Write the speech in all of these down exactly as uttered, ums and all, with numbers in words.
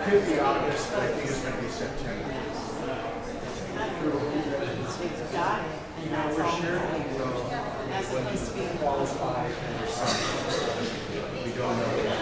could be August, but I think it's going to be September. You know, we're sure we will when we qualify and there's something we don't know yet.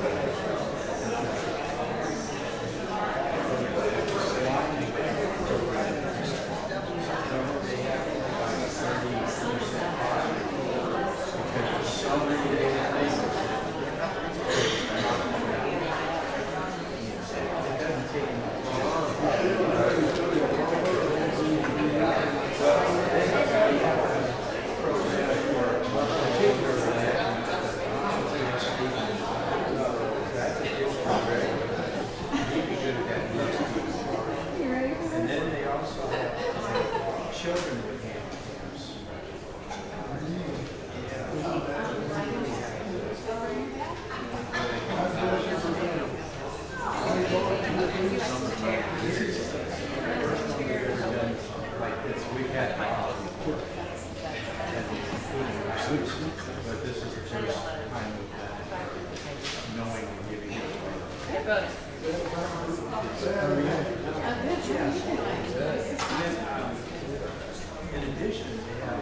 But this is the first time of knowing and giving it away. In addition, they have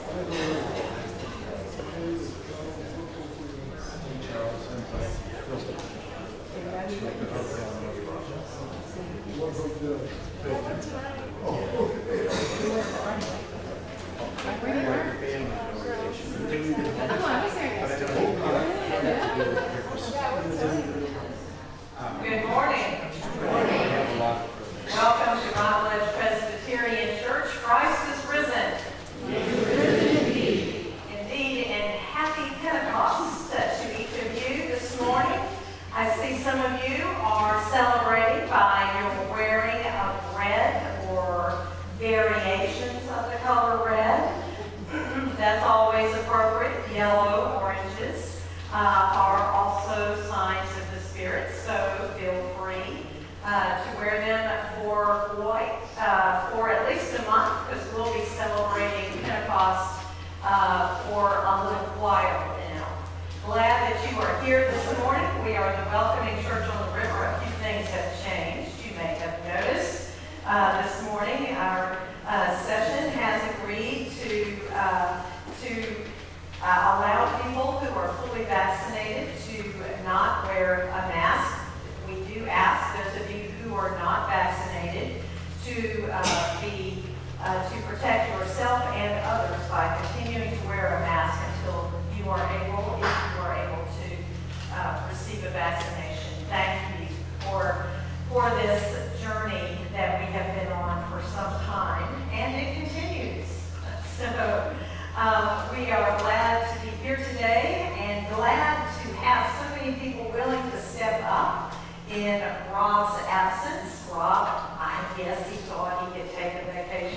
Charles and Good morning. Good morning. Welcome to Routledge Presbyterian Church. Christ is risen. Indeed. Indeed, and happy Pentecost to each of you this morning. I see some of you are celebrating by your wearing of red or variations of the color red. That's always appropriate. Yellow, oranges uh, are also signs of the Spirit, so feel free uh, to wear them for quite, uh, for at least a month, because we'll be celebrating Pentecost uh, for a little while now. Glad that you are here this morning. We are the Welcoming Church on the River. A few things have changed. You may have noticed uh, this morning our uh, session has agreed to uh, to uh, allow people who are fully vaccinated to not wear a mask. We do ask those of you who are not vaccinated to uh, be uh, to protect yourself and others by continuing to wear a mask until you are able, if you are able to uh, receive a vaccination. Thank you for for this journey that we have been on for some time, and it continues. So um, we are glad to be here today and glad to have so many people willing to step up in Rob's absence. Rob, I guess he thought he could take a vacation.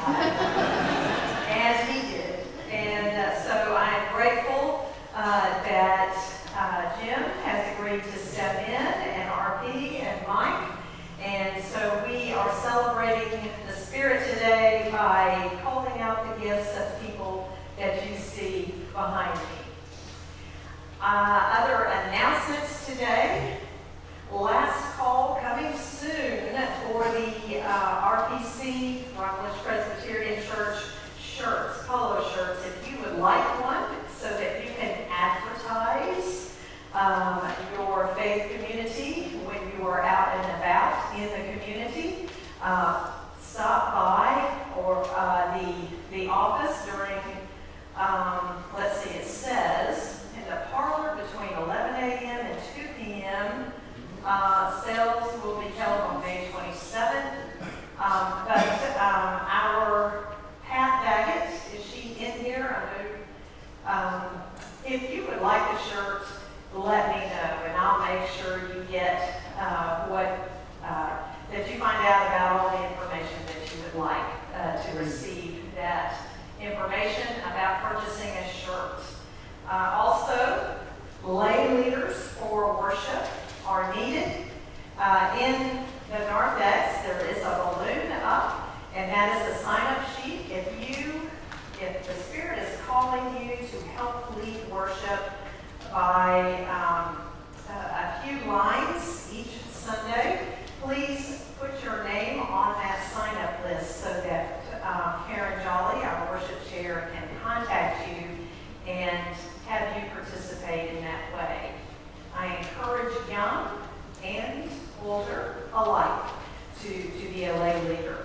As he did. And uh, so I'm grateful uh, that uh, Jim has agreed to step in, and R P and Mike. And so we are celebrating the Spirit today by calling out the gifts of people that you see behind me. Uh, other announcements today. Last call coming soon for the uh, R P C, Routledge Presbyterian Church shirts, polo shirts. If you would like one so that you can advertise um, your faith community when you are out and about in the community, uh, stop by or uh, the, the office during, um, let's see, it says in the parlor between eleven a m and two p m Uh, sales will be held on May twenty-seventh, um, but um, our Pat Daggett, is she in here? I know. Um, if you would like a shirt, let me know, and I'll make sure you get uh, what, uh, that you find out about all the information that you would like uh, to receive that information about purchasing a shirt. Uh, also, lay leaders for worship are needed. Uh, in the narthex, there is a balloon up, and that is a sign-up sheet. If you, if the Spirit is calling you to help lead worship by um, a, a few lines each Sunday, please put your name on that sign-up list so that um, Karen Jolly, our worship chair, can contact you and have you participate in that way. I encourage young and older alike to, to be a lay leader.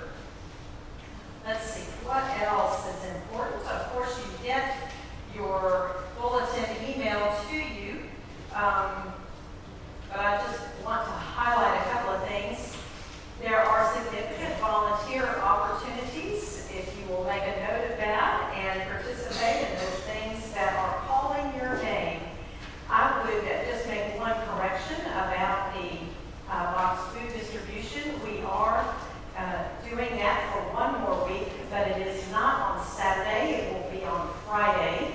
Let's see, what else is important? Of course, you get your bulletin email to you, um, but I just want to highlight a couple of things. There are significant volunteer opportunities if you will make a note of that and participate in those things that are calling your name. I would just make one correction about the uh, box food distribution. We are uh, doing that for one more week, but it is not on Saturday. It will be on Friday.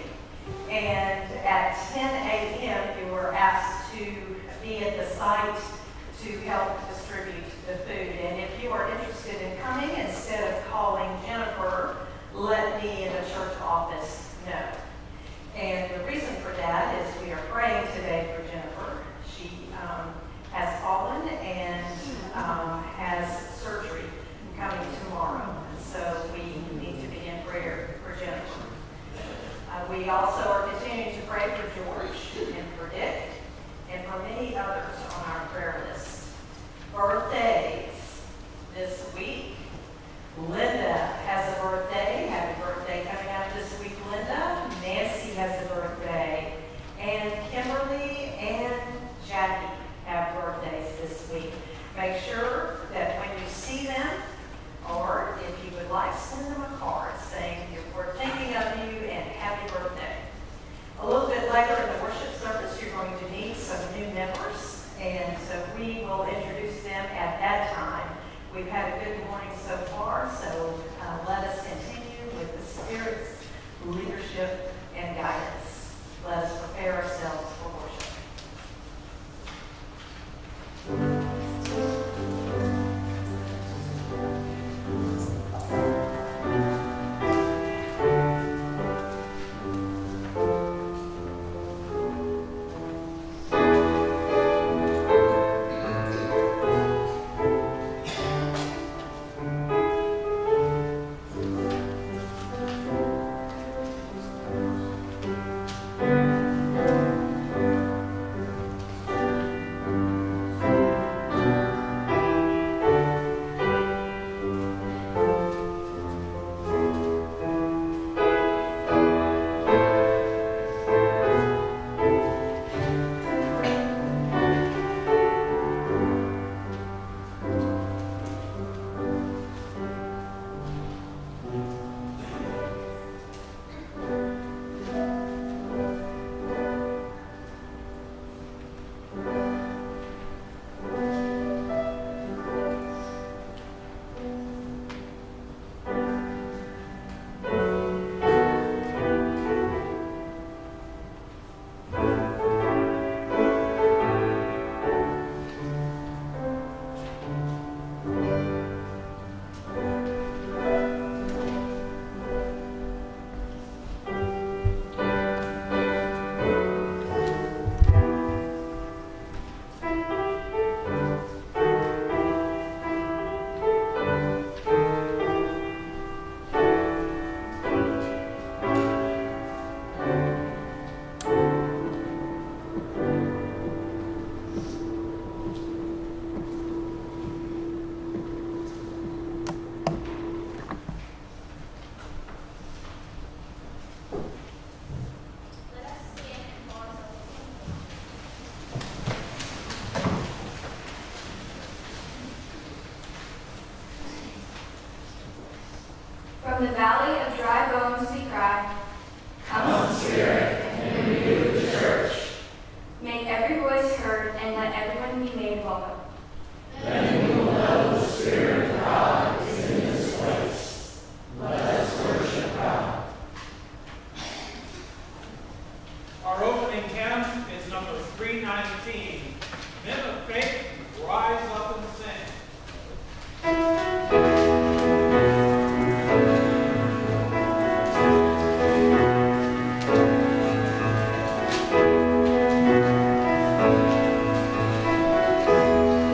And at ten a m you were asked to be at the site to help distribute the food. And if you are interested in coming, instead of calling Jennifer, let me in the church office know. And the reason for that is we are praying today for Jennifer. She um, has fallen and um, has surgery coming tomorrow. So we need to begin prayer for Jennifer. Uh, we also are continuing to pray for George and for Dick and for many others on our prayer list. Birthdays this week. Linda has a birthday. Happy birthday coming up this week, Linda. Nancy has a birthday. And Kimberly and Jackie have birthdays this week. Make sure that when you see them, or if you would like, send them a card saying we're thinking of you and happy birthday. A little bit later in the worship service, you're going to meet some new members, and so we will introduce them at that time. We've had a good morning so far, so uh, let us continue with the Spirit's leadership and guidance. Let us prepare ourselves for worship. From the valley of dry bones we cry, Come, Spirit, and renew the church. Make every voice heard, and let everyone be made welcome. Then we will know the Spirit of God is in this place. Let us worship God. Our opening hymn is number three nineteen. Men of faith, rise up and sing. Thank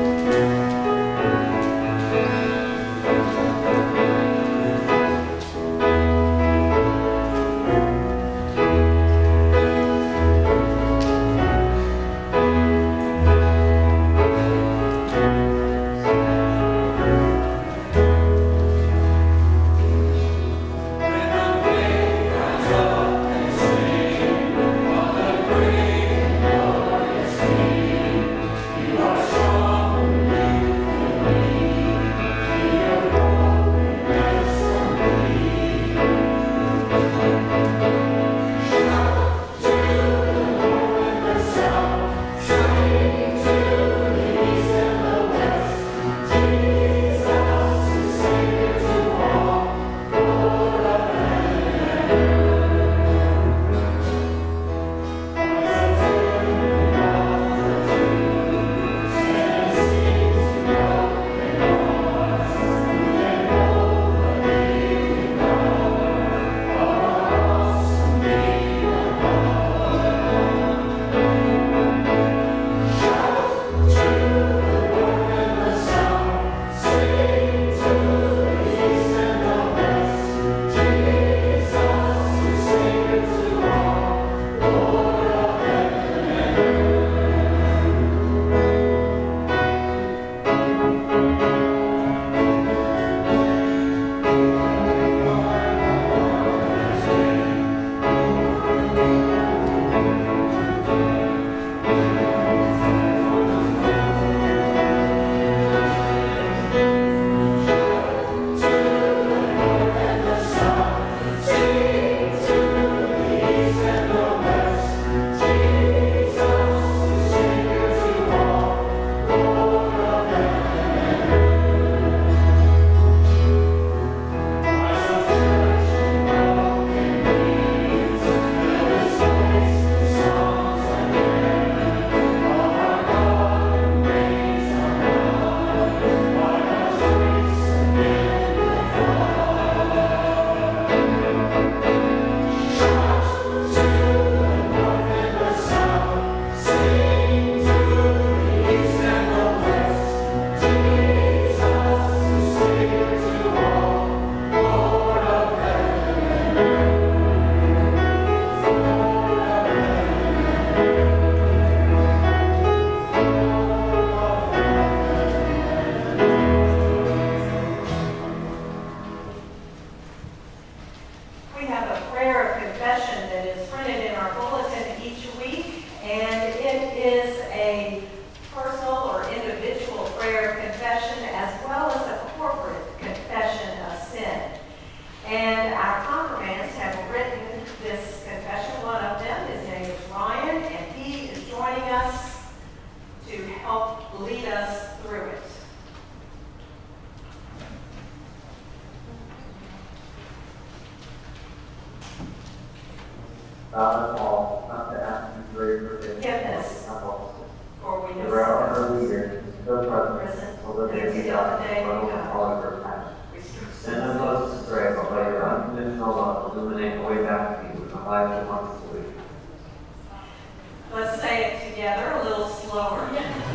present, till the day we die, Lord, with all of your passion. Send us those astray, but by your unconditional love, illuminate the way back to you in the life that wants to lead. Let's say it together a little slower.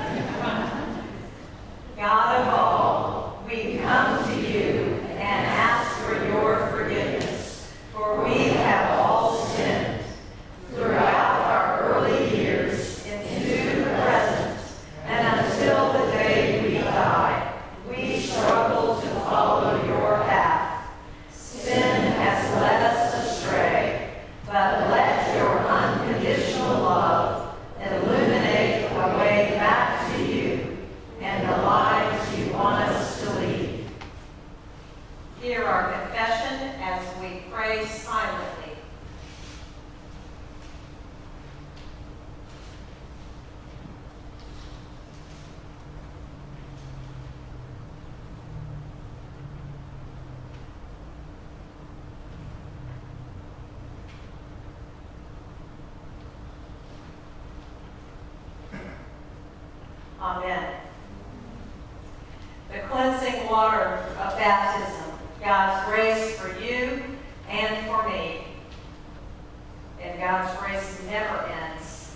God of all, we come to you and ask for your forgiveness, for we have all sinned throughout our early years into the present, and until the day we die, we struggle to follow your path. Sin has led us astray, but let your unconditional love illuminate a way back to you and the lives you want us to lead. Hear our confession as we pray silently. Amen. The cleansing water of baptism, God's grace for you and for me. And God's grace never ends.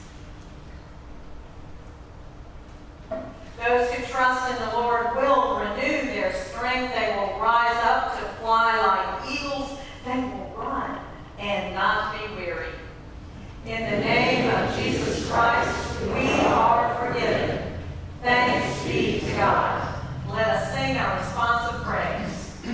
Those who trust in the Lord will renew their strength. They will rise up to fly like eagles. They will run and not be weary. In the name of Jesus Christ, we are forgiven. Thanks be to God. Let us sing our responsive praise.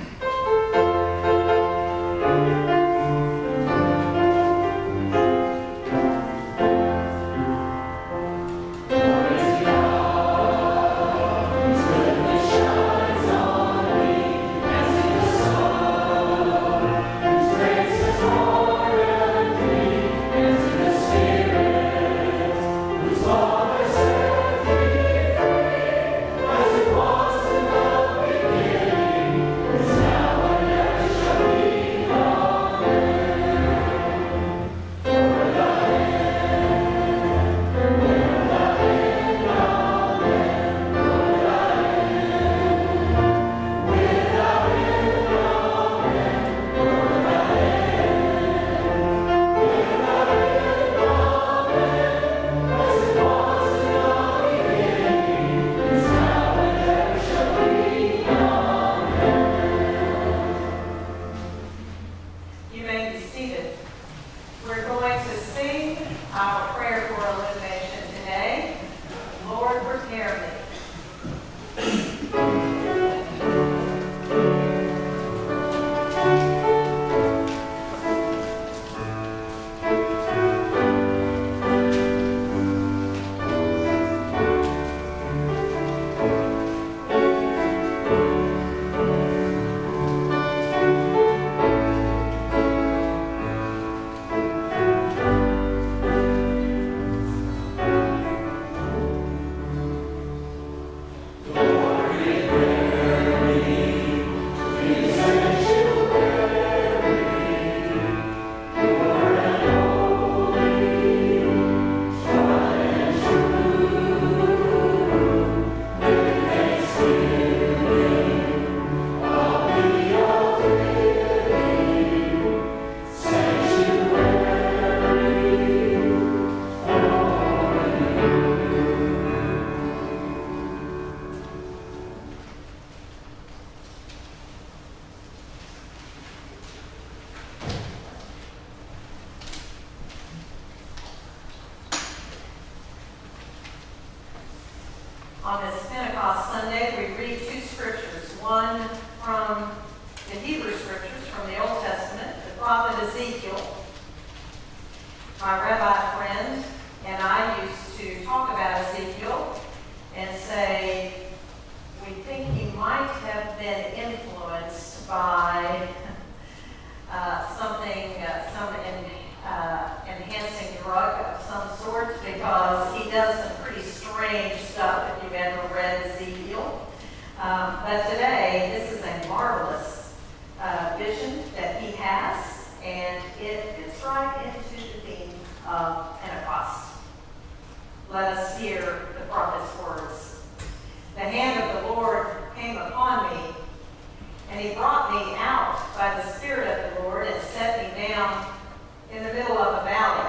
On this Pentecost Sunday, we read two scriptures, one from the Hebrew scriptures from the Old Testament, the prophet Ezekiel. My rabbi friend and I used to talk about Ezekiel and say we think he might have been influenced by uh, something, uh, some in, uh, enhancing drug of some sort, because he does some pretty strange stuff if you've ever read Ezekiel. Um, but today, this is a marvelous uh, vision that he has, and it fits right into the theme of Pentecost. Let us hear the prophet's words. The hand And he brought me out by the Spirit of the Lord and set me down in the middle of a valley.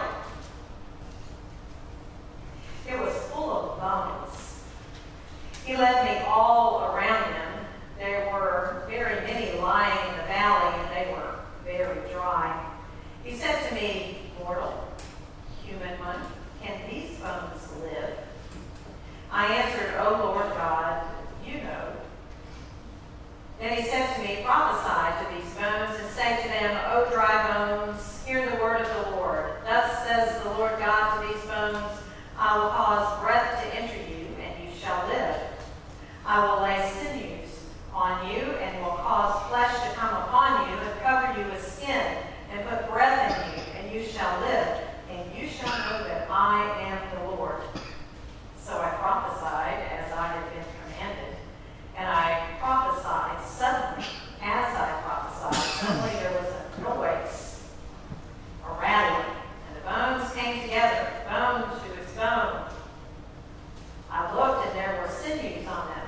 It was full of bones. He led me all around them. There were very many lying in the valley, and they were very dry. He said to me, "Mortal, human one, can these bones live?" I answered, "O Lord God, you know." Then he said to me, "Prophesy to these bones and say to them, O dry bones, hear the word of the Lord. Thus says the Lord God to these bones, I will cause breath to enter you, and you shall live. I will lay sinews on you, and will cause flesh to come upon you, and cover you with skin, and put breath in you, and you shall live, and you shall know that I am the Lord." So I prophesied as I had been commanded, and I prophesied suddenly. As I prophesied, suddenly there was a noise, a rattling, and the bones came together, bone to its bone. I looked, and there were sinews on them,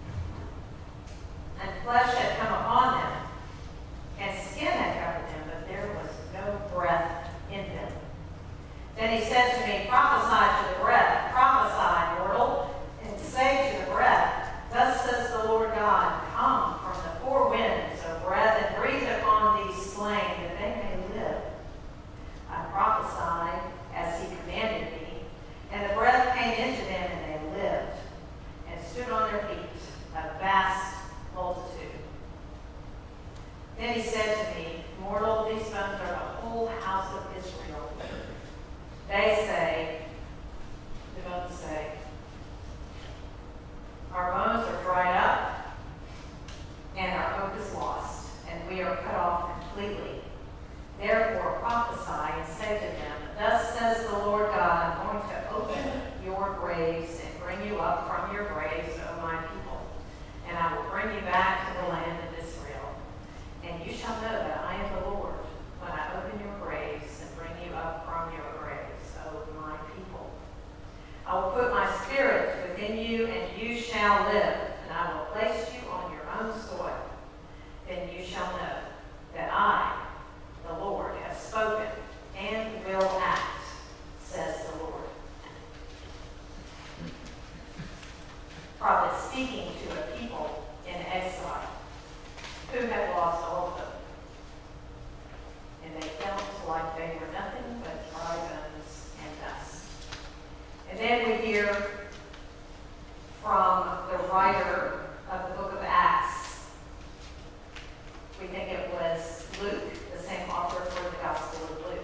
and flesh had come upon them, and skin had covered them, but there was no breath in them. Then he said to me, "Prophesy to the breath, prophesy, mortal, and say to the breath, Thus says the Lord God, come from the four winds, O breath, and breathe upon these slain, that they may live." I prophesied as he commanded me, and the breath came into them, and they lived, and stood on their feet, a vast multitude. Then he said to me, "Mortal, these bones are the whole house of Israel." They say, the bones say, "Our bones are dried up, and our hope is lost, and we are cut off completely. Therefore prophesy and say to them, Thus says the Lord God, I'm going to open your graves and bring you up from your graves, O my people, and I will bring you back to the land of Israel. And you shall know that I am the Lord, when I open your graves and bring you up from your graves, O my people. I will put my spirit within you, and you shall live, and I will place you on your own soil. Then you shall know that I, the Lord, have spoken and will act, says the Lord." Prophet speaking to a people in exile who had lost all of them. And they felt like they were nothing but dry bones and dust. And then we hear from the writer of the book of Acts. We think it was Luke, the same author for the Gospel of Luke.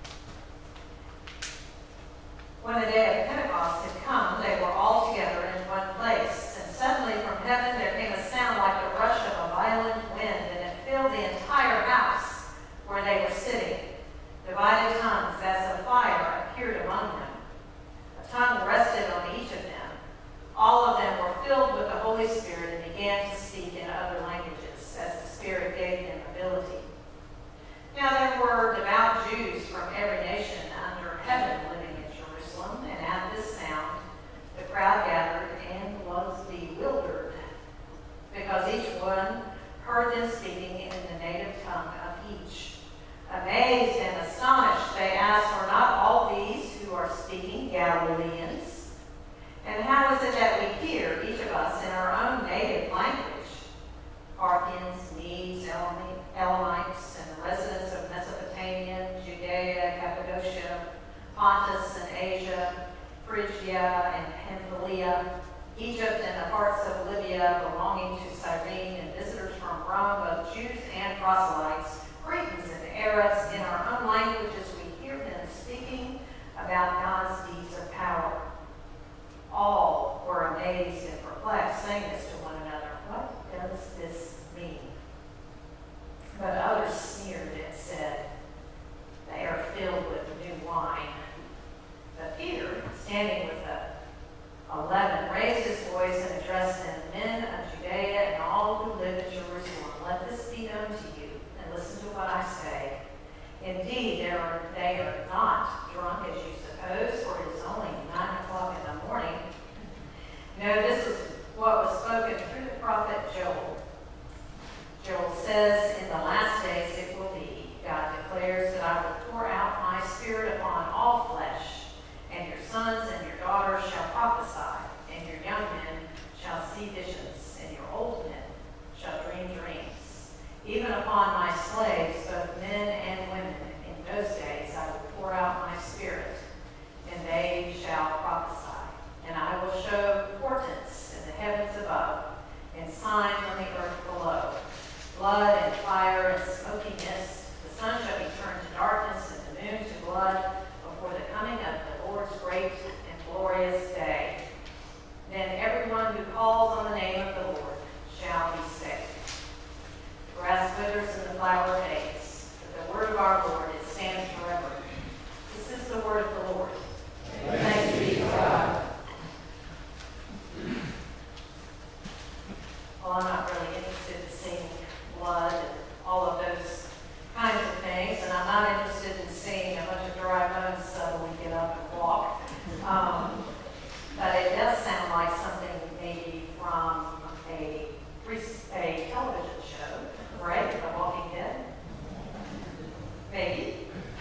When the day of Pentecost had come, they were all together in one place. And suddenly from heaven there came a sound like the rush of a violent wind, and it filled the entire house where they were sitting. Divided tongues as of fire appeared among them. A tongue rested on each of them. All of them were filled with the Holy Spirit and began to speak in other languages as the Spirit gave them ability. Now there were devout Jews from every nation under heaven living in Jerusalem, and at this sound the crowd gathered and was bewildered, because each one heard them speaking in the native tongue of each. Amazed and astonished, they asked, "Are not all these who are speaking Galileans? And how is it that we hear, each of us, in our own native language? Parthians, Medes, Elamites, and the residents of Mesopotamia, Judea, Cappadocia, Pontus and Asia, Phrygia and Pamphylia, Egypt and the parts of Libya belonging to Cyrene, and visitors from Rome, both Jews and proselytes, Cretans and Arabs, in our own languages we hear them speaking about God's deeds of power." All were amazed and perplexed, saying this to one another, "What does this mean?" But others sneered and said, "They are filled with new wine." But Peter, standing with the eleven, raised his voice and addressed them, "Men of Judea and all who live in Jerusalem, let this be known to you, and listen to what I say. Indeed, they are, they are not drunk as you suppose, for it is only nine o'clock in the morning. No, this is what was spoken through the prophet Joel. Joel see visions, and your old men shall dream dreams. Even upon my slaves, both men and women, in those days I will pour out my spirit, and they shall prophesy. And I will show portents in the heavens above, and signs on the earth below, blood and fire and smoky mist. The sun shall be turned to darkness, and the moon to blood, before the coming of the Lord's great and glorious day. Then everyone who calls on the name of the Lord shall be saved. The grass withers and the flower fades, but the word of our Lord, it stands forever. This is the word of the Lord. Thanks be to God. Well, I'm not really interested in seeing blood and all of those kinds of things, and I'm not interested in seeing a bunch of dry bones suddenly get up and walk. Um, but it does sound like something maybe from a, a television show, right? The Walking Dead? Maybe.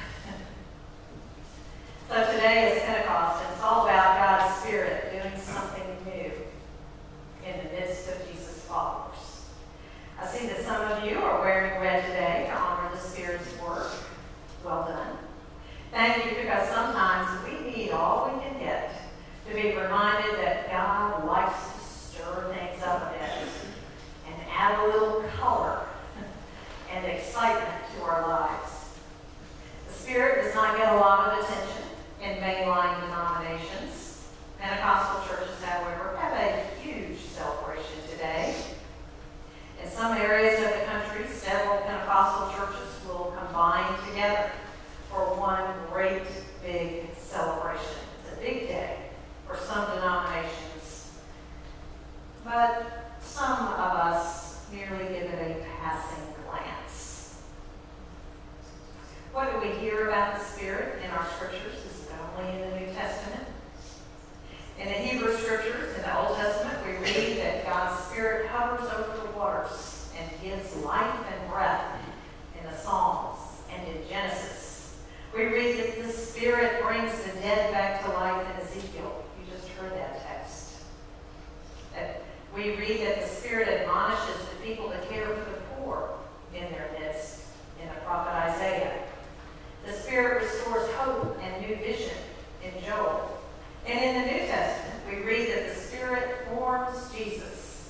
So today is Pentecost, and it's all about God's Spirit doing something new in the midst of Jesus' followers. I see that some of you are wearing red today to honor the Spirit's work. Well done. Thank you, because sometimes we need all we can get to be reminded that God likes to stir things up a bit and add a little color and excitement to our lives. The Spirit does not get a lot of attention in mainline denominations. Pentecostal churches, however, have a huge celebration today. In some areas of the country, several Pentecostal churches will combine together for one great big celebration. It's a big day for some denominations, but some of us merely give it a passing glance. What do we hear about the Spirit in our scriptures? Is it only in the New Testament? In the Hebrew scriptures, in the Old Testament, we read that God's Spirit hovers over the waters and gives life and breath in the Psalms and in Genesis. We read that the Spirit brings the dead back to life in Ezekiel. You just heard that text. That we read that the Spirit admonishes the people to care for the poor in their midst in the prophet Isaiah. The Spirit restores hope and new vision in Joel. And in the New Testament, we read that the Spirit forms Jesus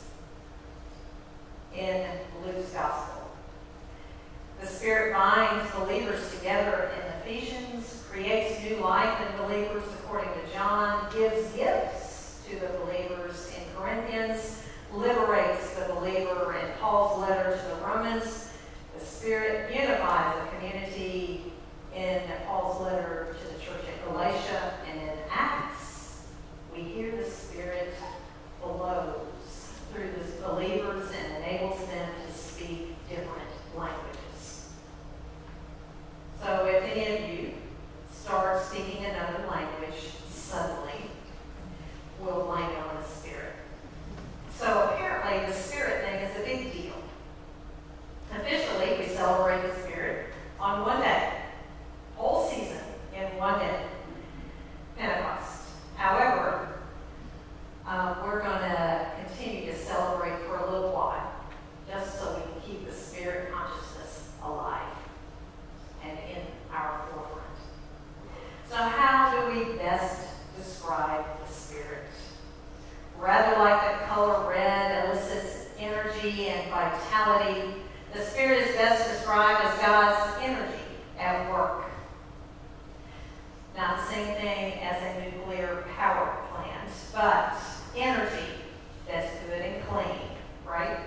in Luke's Gospel. The Spirit binds believers together in Ephesians, creates new life in believers according to John, gives gifts to the believers in Corinthians, liberates the believer in Paul's letter to the Romans. The Spirit unifies the community in Paul's letter to the church at Galatia, and in Acts, we hear the Spirit blows through the believers and enables them to speak different languages. So if any of you start speaking another language suddenly, we'll blame it on the Spirit. So apparently the Spirit thing is a big deal. Officially, we celebrate the Spirit on one day. Whole season in one day, Pentecost. However, uh, we're going to continue to celebrate for a little while, just so we can keep the Spirit consciousness alive and in our forefront. So how do we best describe the Spirit? Rather like the color red elicits energy and vitality, the Spirit is best described as God's energy at work. Not the same thing as a nuclear power plant, but energy that's good and clean, right?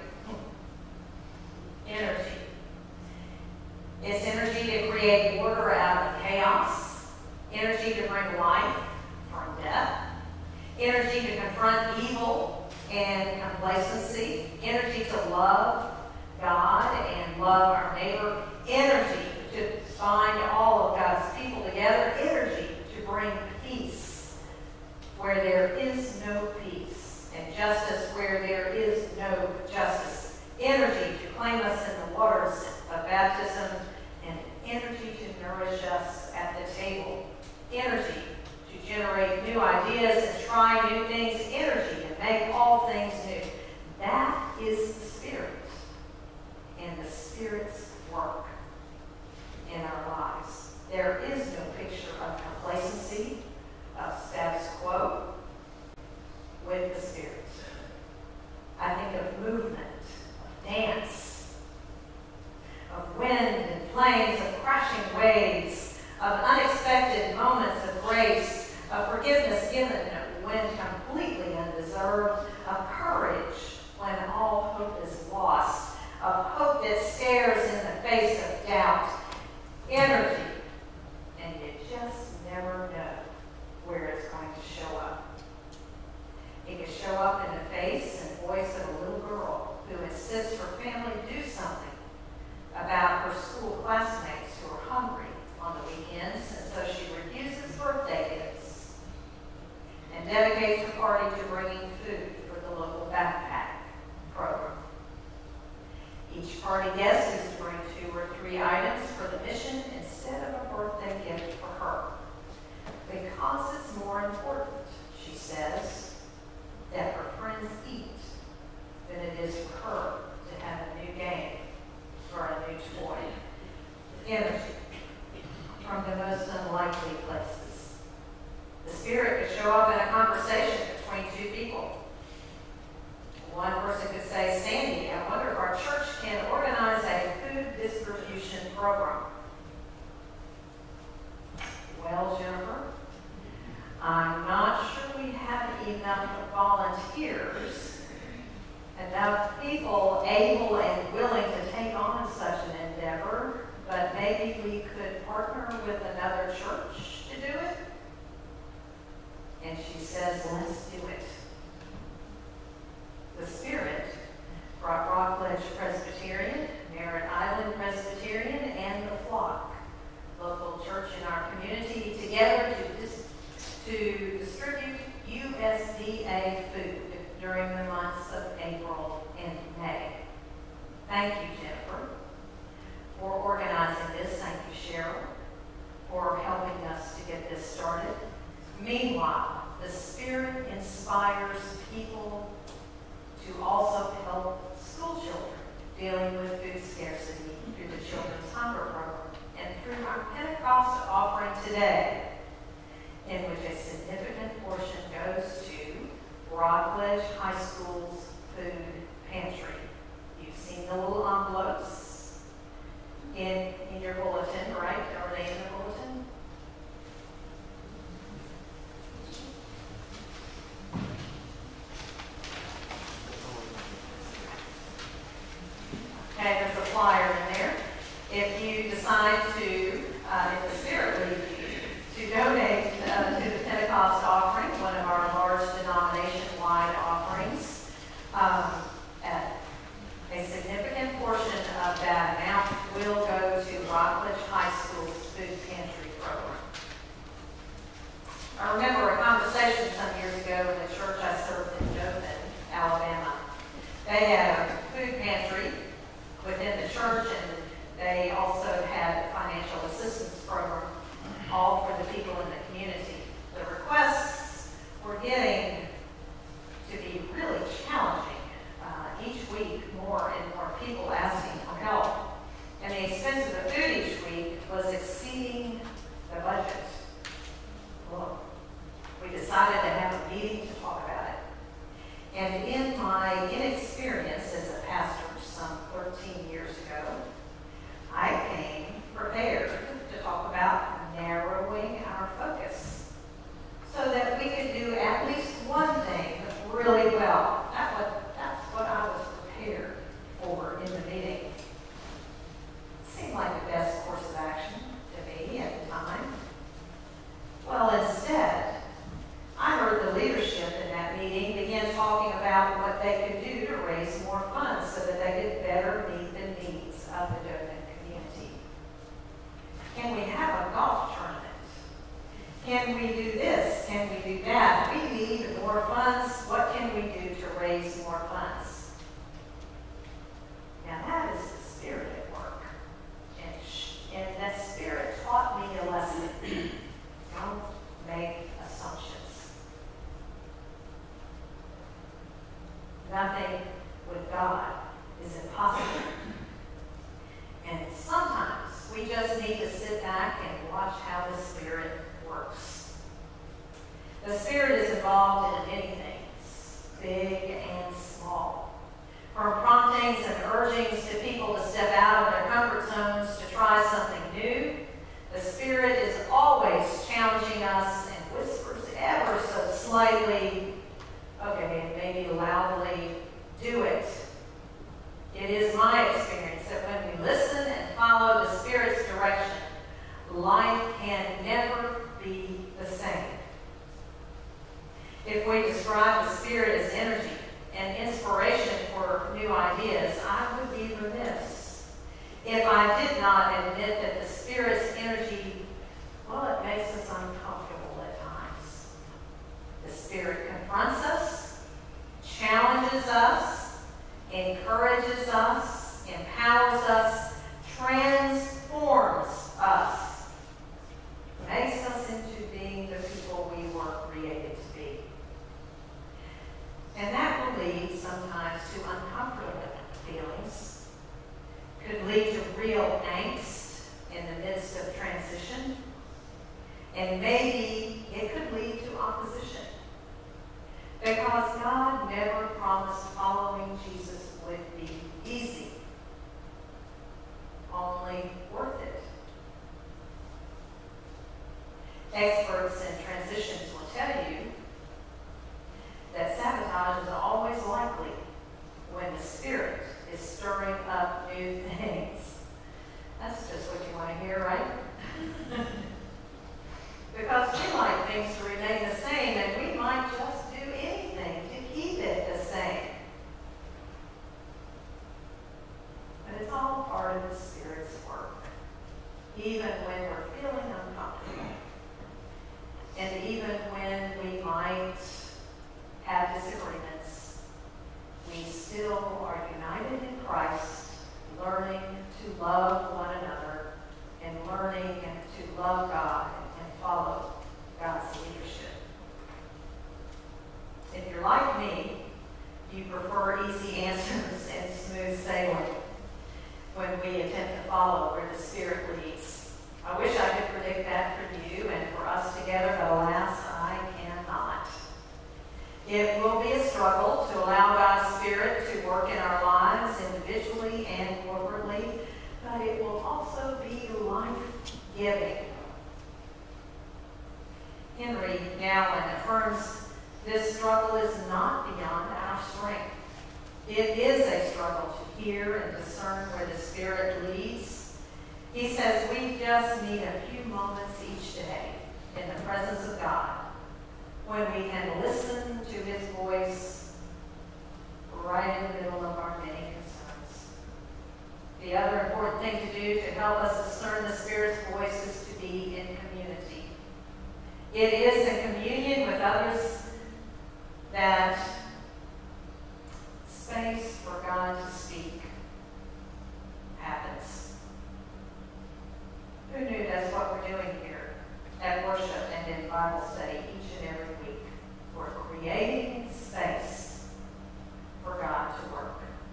Energy. It's energy to create order out of chaos, energy to bring life from death, energy to confront evil and complacency, energy to love God and love our neighbor, energy to bind all of God's people together, energy to bring peace where there is no peace, and justice where there is no justice, energy to claim us in the waters of baptism, and energy to nourish us at the table, energy to generate new ideas and try new things, energy to make all things new. is the Spirit and the Spirit's work in our lives. There is no picture of complacency, of status quo with the Spirit. I think of movement, of dance, of wind and flames, of crashing waves, of unexpected moments of grace, of forgiveness given when completely undeserved, of courage when all hope is lost, of hope that stares in the face of doubt, energy, and you just never know where it's going to show up. It can show up in the face and voice of a little girl who insists her family do something about her school classmates who are hungry on the weekends, and so she refuses birthday gifts and dedicates her party to bringing food for the local backpack program. Each party guest is to bring two or three items for the mission instead of a birthday gift for her. Because it's more important, she says, that her friends eat than it is for her to have a new game or a new toy. Energy from the most unlikely places. The Spirit could show up in a conversation between two people. One person could say, Sandy, I wonder if our church can organize a food distribution program. Well, Jennifer, I'm not sure we have enough volunteers, enough people able and willing to take on such an endeavor, but maybe we could partner with another church to do it. And she says, let's do it. The Spirit brought Rockledge Presbyterian, Merritt Island Presbyterian, and the Flock, local church in our community, together to, dis to distribute U S D A food during the months of April and May. Thank you, Jennifer, for organizing this. Thank you, Cheryl, for helping us to get this started. Meanwhile, the Spirit inspires people to also help school children dealing with food scarcity through the Children's Hunger Program and through our Pentecost offering today, in which a significant portion goes to Rockledge High School's food pantry. You've seen the little envelopes in, in your bulletin, right? Are they in the bulletin? Okay, there's a flyer in there. If you decide to, uh, if the Spirit leads you, to donate uh, to the Pentecost offering, one of our large denomination-wide offerings, um, at a significant portion of that amount will go to Rockledge High School's food pantry program. I remember a conversation some years ago in the church I served in Dothan, Alabama. They had a food pantry within the church, and they also had a financial assistance program, all for the people in the community. The requests were getting to be really challenging. Uh, each week, more and more people asking for help. And the expense of the food each week was exceeding the budget. Well, we decided to have a meeting to talk about it. And in my inexperience as a pastor some thirteen years ago, I came prepared to talk about narrowing our focus so that we could do at least one thing really well. That was, that's what I was prepared for in the meeting. It seemed like the best course of action to me at the time. Well, instead, I heard the leadership in that meeting begin talking about what they could do to raise more funds so that they could better meet the needs of the Dothan community. Can we have a golf tournament? Can we do this? Can we do that? We need more funds. What can we do to raise more funds? Now that is the Spirit at work. And, and that Spirit taught me a lesson. Don't make assumptions. Nothing with God God is impossible. And sometimes we just need to sit back and watch how the Spirit works. The Spirit is involved in many things, big and small. From promptings and urgings to people to step out of their comfort zones to try something new, the Spirit is always challenging us and whispers ever so slightly, okay, and maybe loudly, do it. It is my experience that when we listen and follow the Spirit's direction, life can never be the same. If we describe the Spirit as energy and inspiration for new ideas, I would be remiss if I did not admit that the Spirit's energy, well, it makes us uncomfortable at times. The Spirit confronts us, challenges us, encourages us, empowers us, transforms us, makes us into being the people we were created to be. And that will lead sometimes to uncomfortable feelings, could lead to real angst in the midst of transition, and maybe it could lead to opposition. Because God never promised following Jesus would be easy, only worth it. Experts in transitions will tell you that sabotage is always likely when the Spirit is stirring up new things. That's just what you want to hear, right? Because we like things to remain the same, and we might just do anything to keep it the same. But it's all part of the Spirit's work, even when we're feeling uncomfortable, and even when we might have disagreements, we still are united in Christ, learning to love one another and learning to love God and follow God's leadership. If you're like me, you prefer easy answers and smooth sailing when we attempt to follow where the Spirit leads. I wish I could predict that for you and for us together, but alas, I cannot. It will be a struggle to allow God's Spirit to work in our lives individually and corporately, but it will also be life-giving. Henry Nouwen affirms this struggle is not beyond our strength. It is a struggle to hear and discern where the Spirit leads. He says we just need a few moments each day in the presence of God when we can listen to His voice right in the middle of our many concerns. The other important thing to do to help us discern the Spirit's voice is to be in community. It is in communion with others that space for God to speak happens. Who knew that's what we're doing here at worship and in Bible study each and every week? We're creating space for God to work.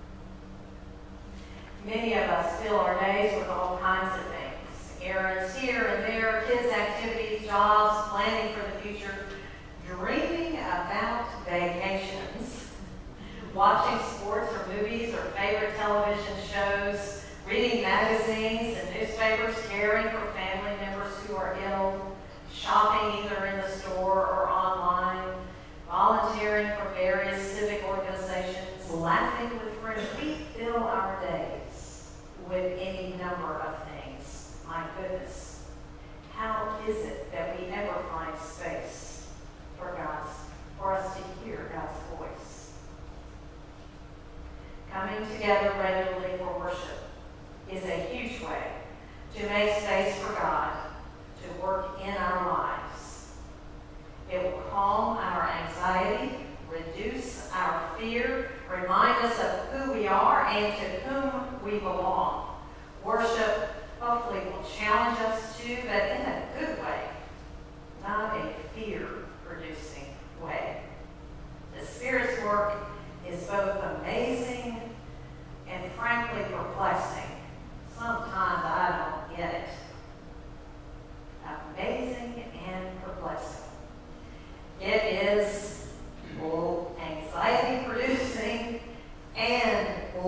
Many of us fill our days with all kinds of things. Errands here and there, kids' activities, jobs, planning for the future, dreaming about vacations, watching sports or movies or favorite television shows, reading magazines and newspapers, caring for family members who are ill, shopping either in the store or online, volunteering for various civic organizations, laughing with friends. We fill our days with any number of things. My goodness, how is it that we ever find space for God's, for us to hear God's voice? Coming together regularly for worship is a huge way to make space for God to work in our lives. It will calm our anxiety, reduce our fear, remind us of who we are and to whom we belong. Worship hopefully will challenge us too, but in a good way, not a fear-producing way. The Spirit's work is both amazing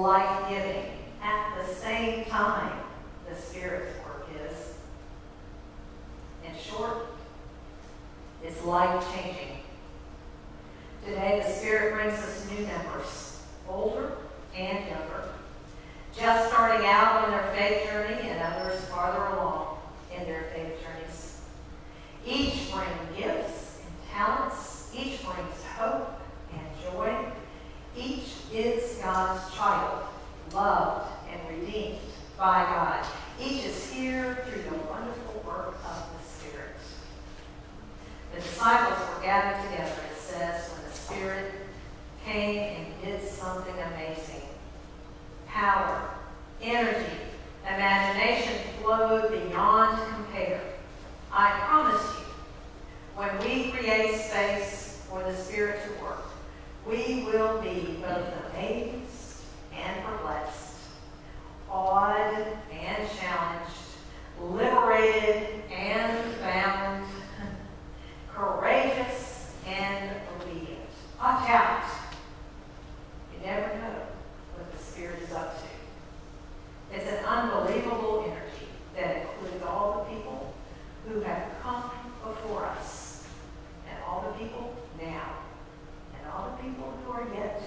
life-giving. At the same time, the Spirit's work is. In short, it's life-changing. Today, the Spirit brings us new members, older and younger, just starting out on their faith journey and others farther along in their faith journeys. Each brings gifts and talents. Each brings hope and joy. Each is God's child, loved and redeemed by God. Each is here through the wonderful work of the Spirit. The disciples were gathered together, it says, when the Spirit came and did something amazing. Power, energy, imagination flowed beyond compare. I promise you, when we create space for the Spirit to work, we will be both amazed and perplexed, awed and challenged, liberated and bound, courageous and obedient. Watch out. You never know what the Spirit is up to. It's an unbelievable energy that includes all the people who have come before us, and all the people now, and all the people who are yet to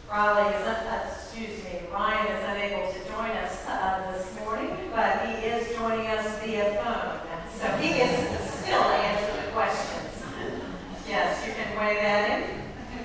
Riley is, uh, excuse me, Ryan is unable to join us uh, this morning, but he is joining us via phone. So he is still answering the questions. Yes, you can weigh that in.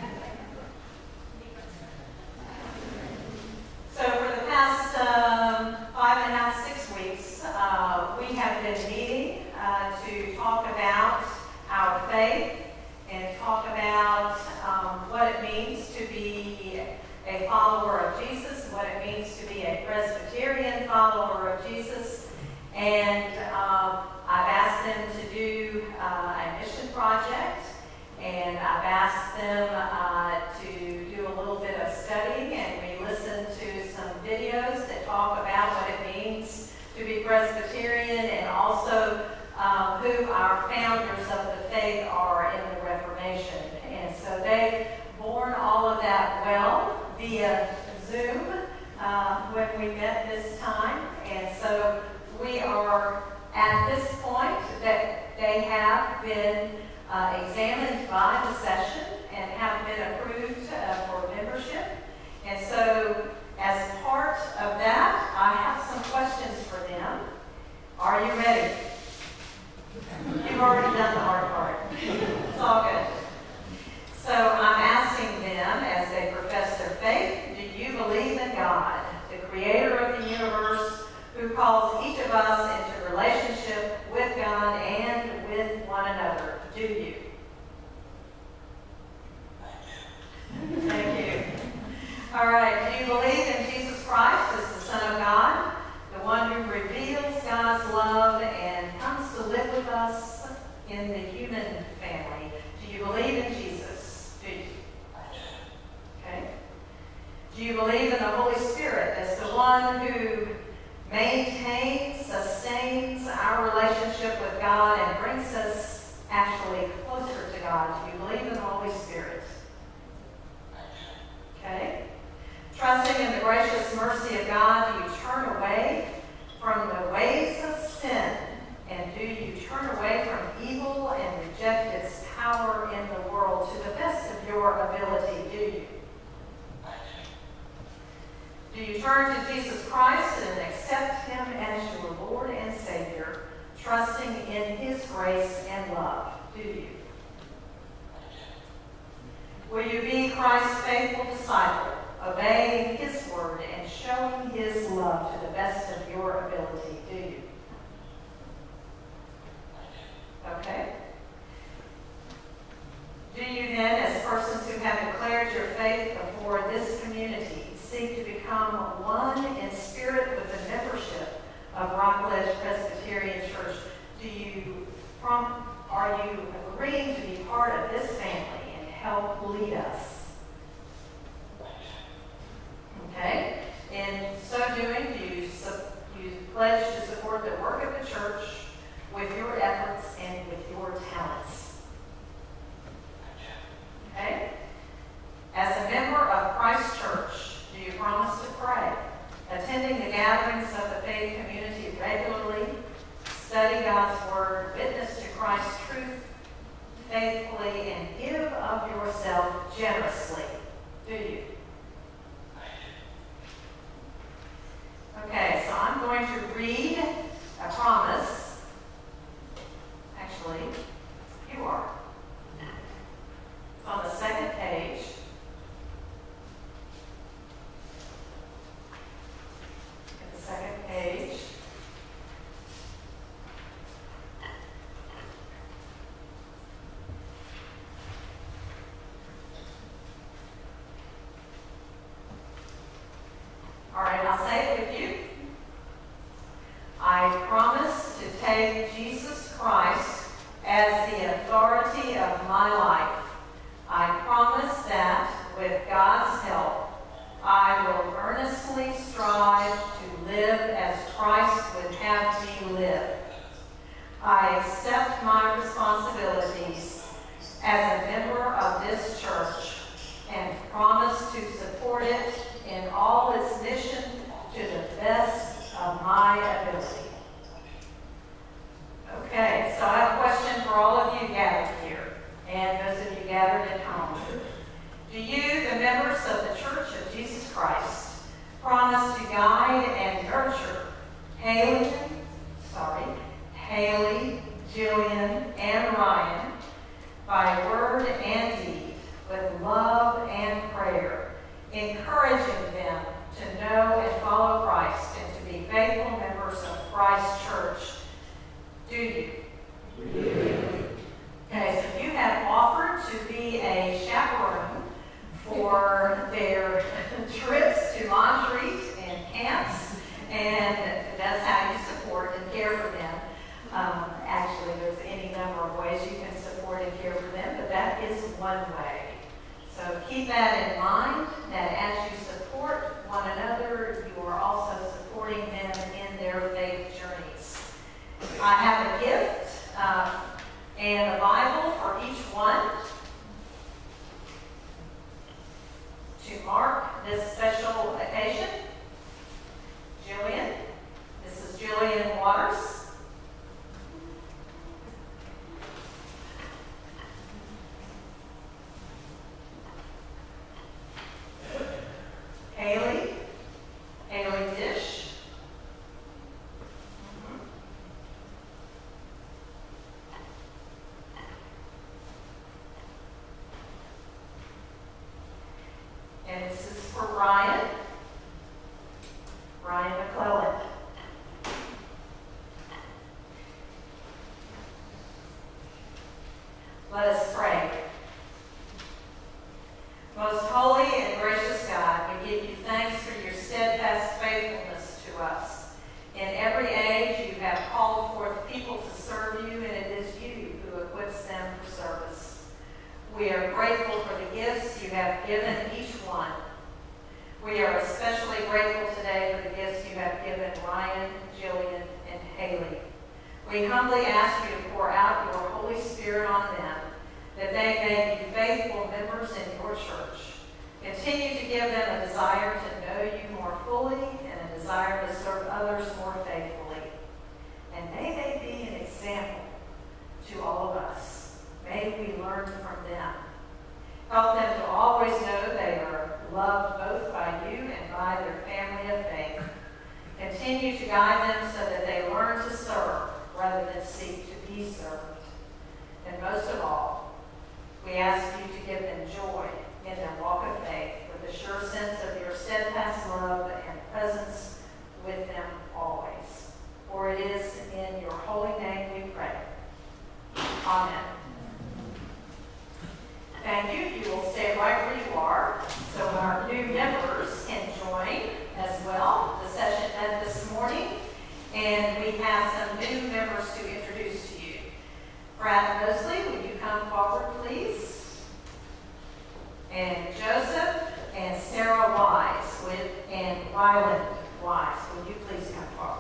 So for the past um, five and a half, six weeks, uh, we have been meeting uh, to talk about our faith and talk about um, what it means to be a follower of Jesus, what it means to be a Presbyterian follower of Jesus. And um, I've asked them to do uh, a mission project, and I've asked them uh, to do a little bit of studying, and we listened to some videos that talk about what it means to be Presbyterian, and also um, who our founders of the faith are in the Reformation. And so they've borne all of that well via Zoom uh, when we met this time. And so we are at this point that they have been uh, examined by the session and have been approved uh, for membership. And so as part of that, I have some questions for them. Are you ready? You've already done the hard part. It's all good. So I'm asking them, as they profess their faith, do you believe in God, the creator of the universe, who calls each of us into relationship with God and with one another? Do you? Thank you. All right. Do you believe in Jesus Christ as the Son of God, the one who reveals God's love and comes to live with us in the human family? Do you believe in Jesus? Do you? Okay. Do you believe in the Holy Spirit as the one who maintains, sustains our relationship with God and brings us actually closer to God? Do you believe in the Holy Spirit? Okay. Trusting in the gracious mercy of God, do you turn away from the ways of sin? And do you turn away from evil and reject its power in the world to the best of your ability? Do you? Do you turn to Jesus Christ and accept Him as your Lord and Savior, trusting in His grace and love? Do you? Will you be Christ's faithful disciple, obeying His word and showing His love to the best of your ability? Do you? Okay. Do you then, as persons who have declared your faith before this community, seek to become one in spirit with the membership of Rockledge Presbyterian Church? Do you, from, are you agreeing to be part of this family and help lead us? Okay. In so doing, do you, you pledge to support the work of the church with your efforts and with your talents? Okay? As a member of Christ Church, do you promise to pray, attending the gatherings of the faith community regularly, study God's word, witness to Christ's truth faithfully, and give of yourself generously? Do you? Okay, so I'm going to read a promise. Actually, you are. It's on the second page. At the second page. All right, I'll say it with you. I promise to take Jesus Christ as the authority of my life. I promise that, with God's help, I will earnestly strive to live as Christ would have me live. I accept my responsibilities as a member of this church and promise to support it in all its mission to the best of my ability. Okay, so I have a question for all of you gathered here, and those of you gathered at home. Do you, the members of the Church of that is one way. So keep that in mind, that as you support one another, you are also supporting them in their faith journeys. I have a gift uh, and a Bible for each one to mark this special occasion. Jillian, this is Jillian Waters. Haley, Haley Dish. Mm-hmm. And this is for Ryan, Ryan McClellan. Let us pray. Most holy and gracious God, we give you thanks for your steadfast faithfulness to us. In every age, you have called forth people to serve you, and it is you who equips them for service. We are grateful for the gifts you have given each one. We are especially grateful today for the gifts you have given Ryan, Jillian, and Haley. We humbly ask you to pour out your Holy Spirit on them, that they may be faithful members in your church. Continue to give them a desire to know you more fully and a desire to serve others more faithfully. And may they be an example to all of us. May we learn from them. Help them to always know they are loved both by you and by their family of faith. Continue to guide them so that they learn to serve rather than seek to be served. And most of all, we ask you to give them joy in their walk of faith with a sure sense of your steadfast love and presence with them always. For it is in your holy name we pray. Amen. Thank you. You will stay right where you are so our new members can join as well. The session ended this morning, and we have some new members to introduce to you. Brad Mosley, will you come forward, please? And Joseph and Sarah Wise with, and Ryland Wise, will you please come forward?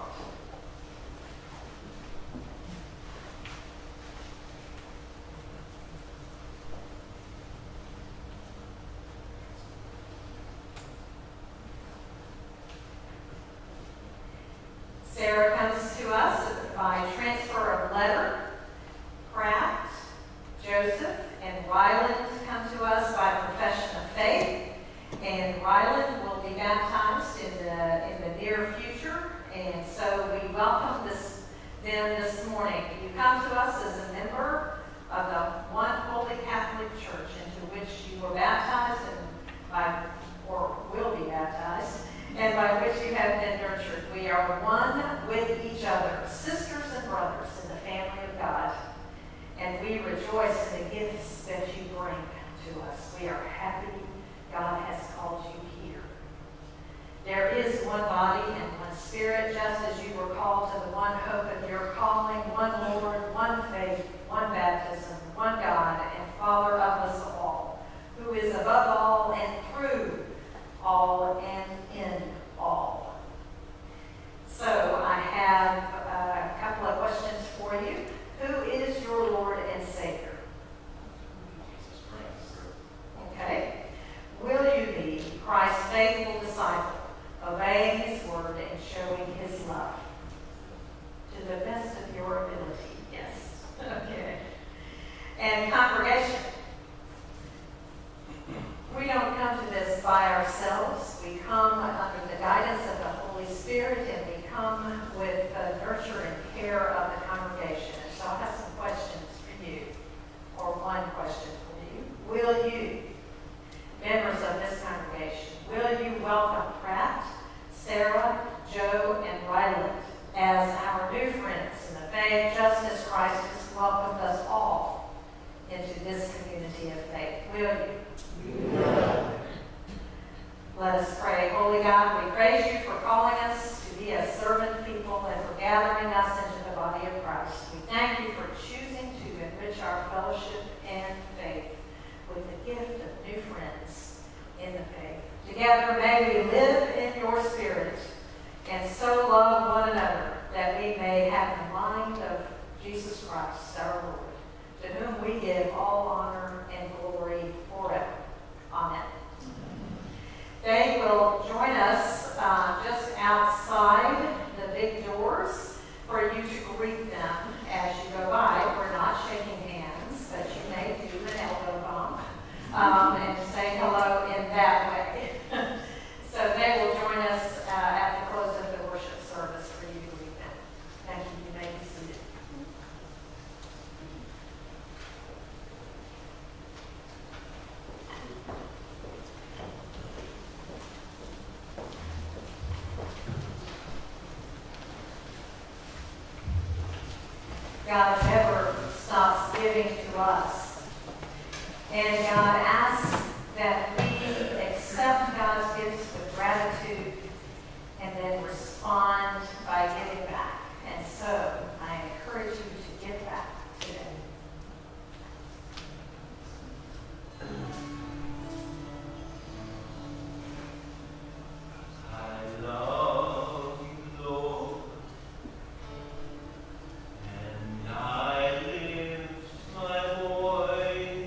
Sarah comes to us by transfer of letter. Pratt, Joseph, and Ryland come to us by profession of faith. And Ryland will be baptized in the in the near future. And so we welcome this, them this morning. You come to us as a member of the one Holy Catholic Church into which you were baptized and by, or will be baptized, and by which you have been nurtured. We are one with each other, sisters and brothers in the family of God. And we rejoice in the gifts that you bring to us. We are happy God has called you here. There is one body and one spirit, just as you were called to the one hope of your calling, one Lord, one faith, one baptism, one God and Father of us all, who is above all and through all and in all. So I have a couple of questions for you. Who is your Lord and Savior? Okay. Will you be Christ's faithful disciple, obeying his word and showing his love? To the best of your ability, yes. Okay. And congregation, we don't come to this by ourselves. We come under the guidance of the Holy Spirit, and we come with the nurture and care of the congregation. And so I have some questions for you, or one question for you. Will you, members of this congregation, will you welcome Pratt, Sarah, Joe, and Ryland as our new friends in the faith, just as Christ has welcomed us all into this community of faith? Will you? Yeah. Let us pray. Holy God, we praise you for calling us to be a servant people and for gathering us into the body of Christ. We thank you for choosing to enrich our fellowship and faith in the faith. Together may we live in your spirit and so love one another that we may have the mind of Jesus Christ, our Lord, to whom we give all honor and glory forever. Amen. They will join us uh, just outside the big doors for you to greet them as you go by. We're not shaking hands, but you may do an elbow bump um, and say hello in that way. So they will join us uh, at the close of the worship service for you to greet them. Thank you. You may be seated. God never stops giving to us. And God asks that we accept God's gifts with gratitude and then respond by giving back. And so I encourage you to give back today. I love you, Lord, and I lift my voice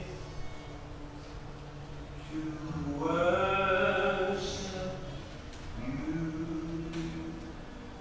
to worship you.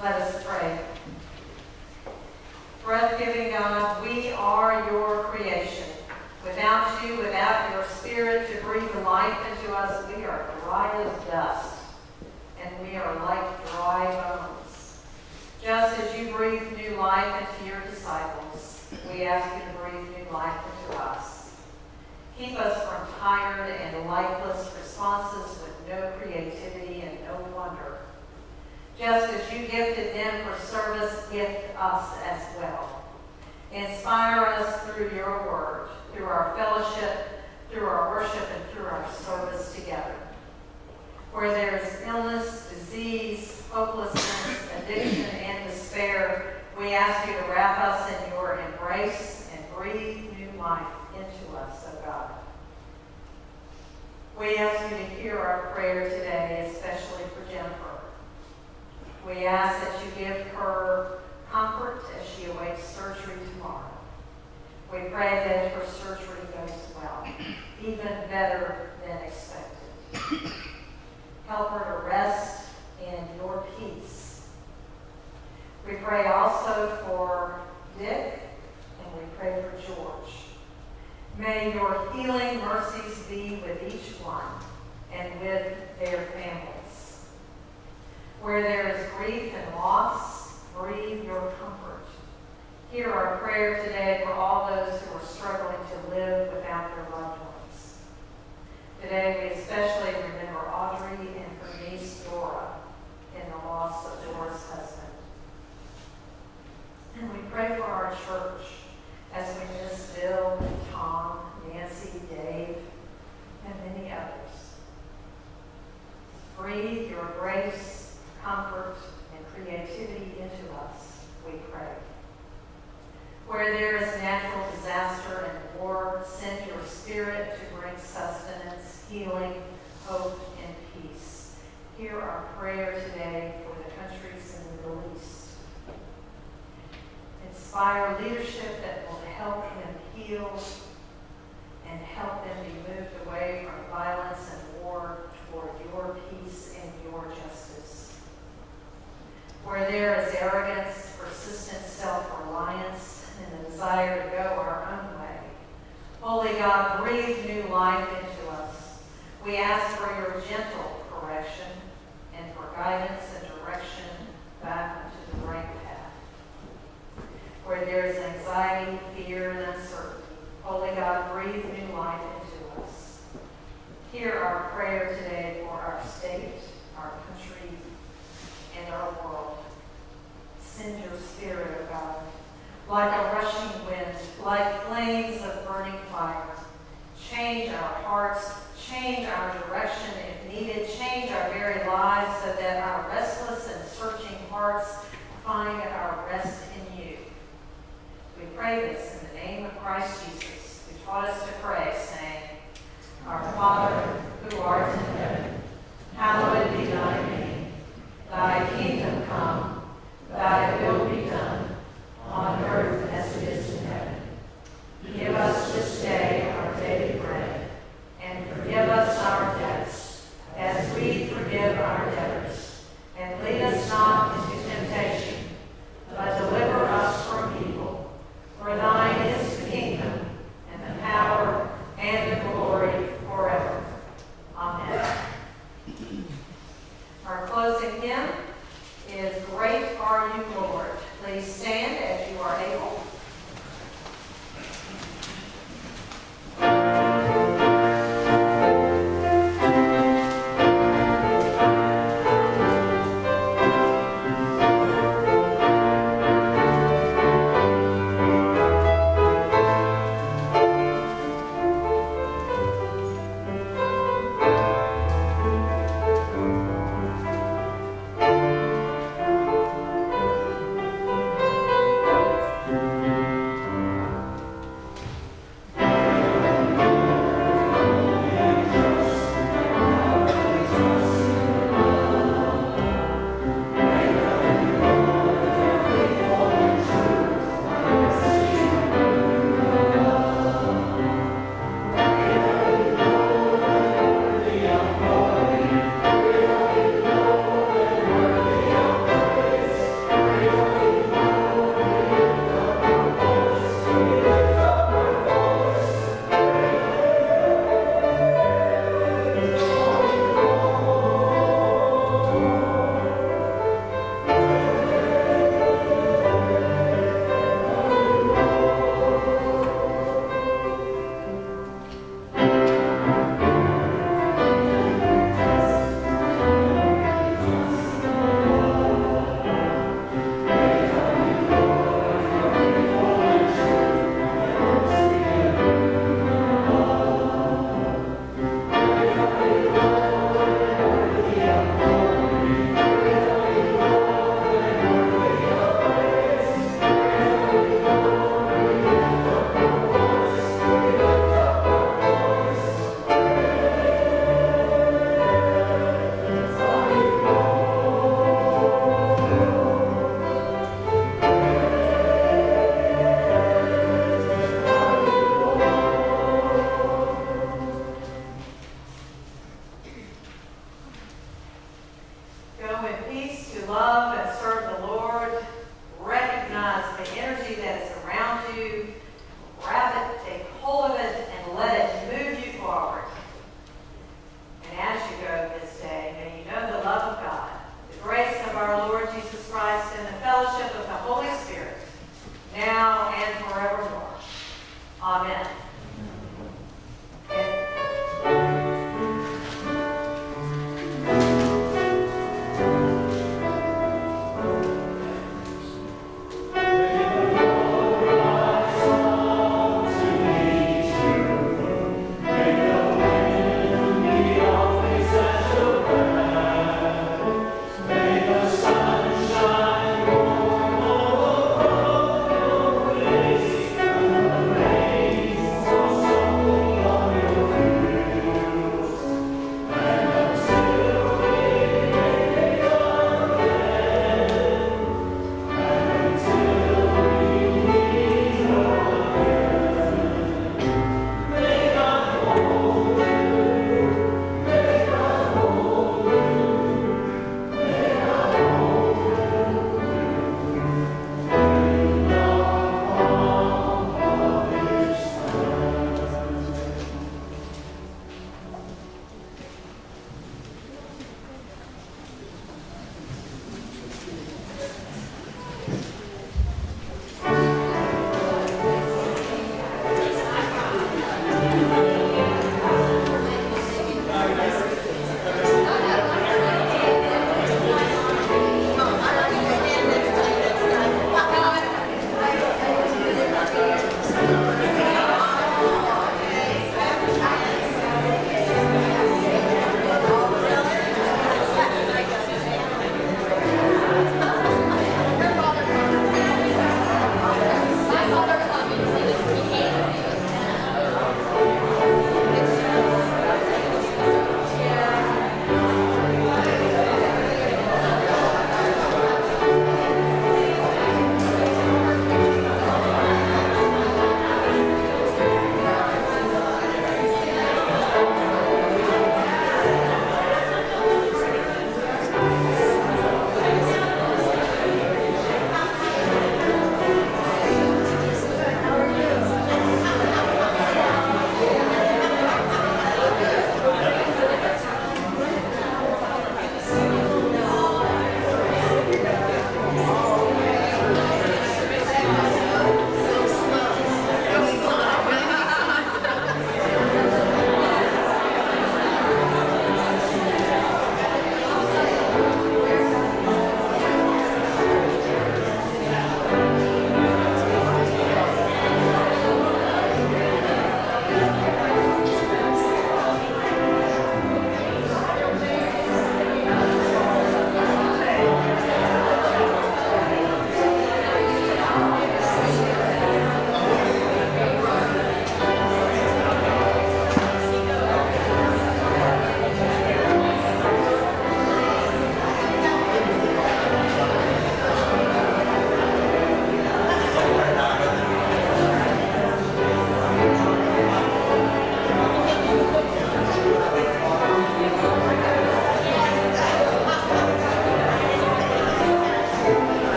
Let us pray. Breath-giving God, we are your creation. Without you, without your Spirit to breathe life into us, we are dry as dust, and we are like dry bones. Just as you breathed new life into your disciples, we ask you to breathe new life into us. Keep us from tired and lifeless responses with no creativity and no wonder. Just as you gifted them for service, gift us as well. Inspire us through your word, through our fellowship, through our worship, and through our service together. Where there is illness, disease, hopelessness, addiction, and despair, we ask you to wrap us in your embrace and breathe new life into us, O God. We ask you to hear our prayer today, especially for Jennifer. We ask that you give her comfort as she awaits surgery tomorrow. We pray that her surgery goes well, even better than expected. Help her to rest in your peace. We pray also for Dick, and we pray for George. May your healing mercies be with each one and with their families. Where there is grief and loss, breathe your comfort. Hear our prayer today for all those who are struggling to live without their loved ones. Today we especially remember Audrey and her niece Dora in the loss of Dora's husband. And we pray for our church as we miss Bill, Tom, Nancy, Dave, and many others. Breathe your grace, comfort, and creativity into us, we pray. Where there is natural disaster and war, send your Spirit to bring sustenance, healing, hope, and peace. Hear our prayer today for the countries in the Middle East. Inspire leadership that will help them heal and help them be moved away from violence and war toward your peace and your justice. Where there is arrogance, persistent self-reliance, and the desire to go our own way, Holy God, breathe new life into us. We ask for your gentle correction and for guidance and direction back into the right path. Where there is anxiety, fear, and uncertainty, Holy God, breathe new life into us. Hear our prayer today for our state, our country, and our world. Send your Spirit, O God, like a rushing wind, like flames of burning fire. Change our hearts, change our direction if needed, change our very lives so that our restless and searching hearts find our rest in you. We pray this in the name of Christ Jesus, who taught us to pray, saying,